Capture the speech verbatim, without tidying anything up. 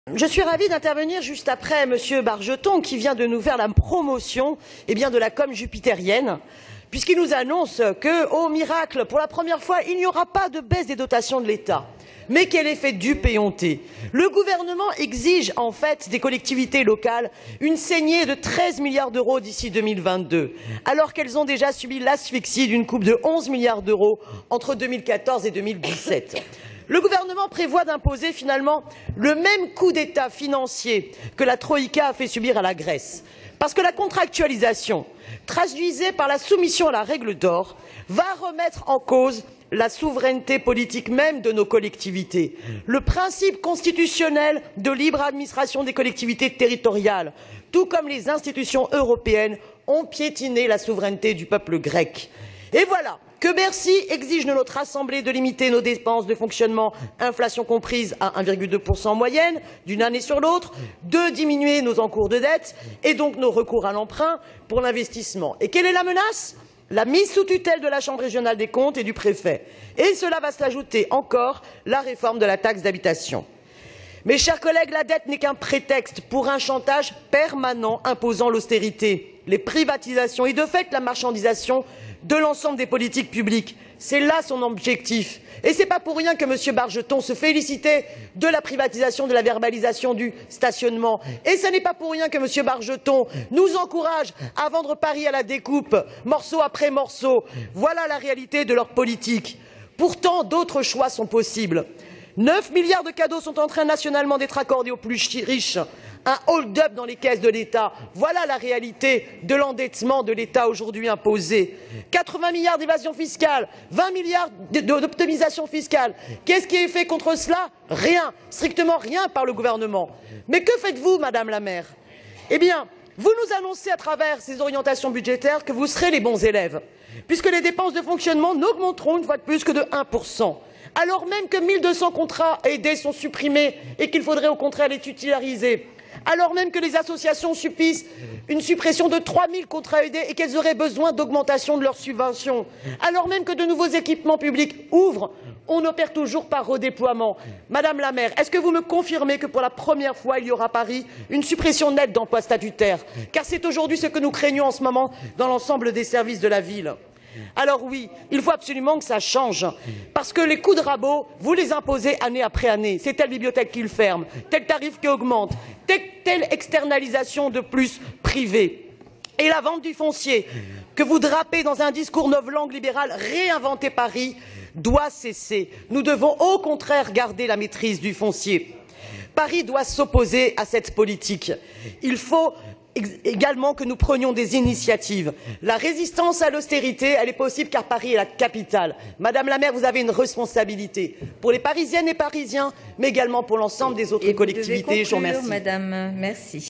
Je suis ravie d'intervenir juste après Monsieur Bargeton qui vient de nous faire la promotion eh bien, de la com jupitérienne, puisqu'il nous annonce que, oh miracle, pour la première fois, il n'y aura pas de baisse des dotations de l'État. Mais quel effet dupe et honteux. Le gouvernement exige en fait des collectivités locales une saignée de treize milliards d'euros d'ici deux mille vingt-deux, alors qu'elles ont déjà subi l'asphyxie d'une coupe de onze milliards d'euros entre deux mille quatorze et deux mille dix-sept. Le gouvernement prévoit d'imposer finalement le même coup d'État financier que la Troïka a fait subir à la Grèce. Parce que la contractualisation, traduisée par la soumission à la règle d'or, va remettre en cause la souveraineté politique même de nos collectivités, le principe constitutionnel de libre administration des collectivités territoriales, tout comme les institutions européennes ont piétiné la souveraineté du peuple grec. Et voilà que Bercy exige de notre Assemblée de limiter nos dépenses de fonctionnement, inflation comprise, à un virgule deux pour cent en moyenne, d'une année sur l'autre, de diminuer nos encours de dette et donc nos recours à l'emprunt pour l'investissement. Et quelle est la menace ? La mise sous tutelle de la Chambre régionale des comptes et du préfet. Et cela va s'ajouter encore la réforme de la taxe d'habitation. Mes chers collègues, la dette n'est qu'un prétexte pour un chantage permanent imposant l'austérité, les privatisations et de fait la marchandisation de l'ensemble des politiques publiques. C'est là son objectif. Et ce n'est pas pour rien que M. Bargeton se félicitait de la privatisation, de la verbalisation du stationnement. Et ce n'est pas pour rien que M. Bargeton nous encourage à vendre Paris à la découpe, morceau après morceau. Voilà la réalité de leur politique. Pourtant, d'autres choix sont possibles. neuf milliards de cadeaux sont en train nationalement d'être accordés aux plus riches. Un hold-up dans les caisses de l'État. Voilà la réalité de l'endettement de l'État aujourd'hui imposé. quatre-vingts milliards d'évasion fiscale, vingt milliards d'optimisation fiscale. Qu'est-ce qui est fait contre cela? Rien, strictement rien par le gouvernement. Mais que faites-vous, Madame la maire? Eh bien, vous nous annoncez à travers ces orientations budgétaires que vous serez les bons élèves, puisque les dépenses de fonctionnement n'augmenteront une fois de plus que de un pour cent. Alors même que mille deux cents contrats aidés sont supprimés et qu'il faudrait au contraire les titulariser, alors même que les associations subissent une suppression de trois mille contrats aidés et qu'elles auraient besoin d'augmentation de leurs subventions, alors même que de nouveaux équipements publics ouvrent, on n'opère toujours pas redéploiement. Madame la maire, est-ce que vous me confirmez que pour la première fois, il y aura à Paris une suppression nette d'emplois statutaires? Car c'est aujourd'hui ce que nous craignons en ce moment dans l'ensemble des services de la ville. Alors oui, il faut absolument que ça change, parce que les coups de rabot, vous les imposez année après année. C'est telle bibliothèque qui le ferme, tel tarif qui augmente, telle, telle externalisation de plus privée. Et la vente du foncier, que vous drapez dans un discours novlangue libéral, réinventer Paris, doit cesser. Nous devons au contraire garder la maîtrise du foncier. Paris doit s'opposer à cette politique. Il faut également que nous prenions des initiatives. La résistance à l'austérité, elle est possible car Paris est la capitale. Madame la maire, vous avez une responsabilité pour les Parisiennes et Parisiens, mais également pour l'ensemble des autres et collectivités. Vous devez conclure, Je vous remercie. Madame, merci.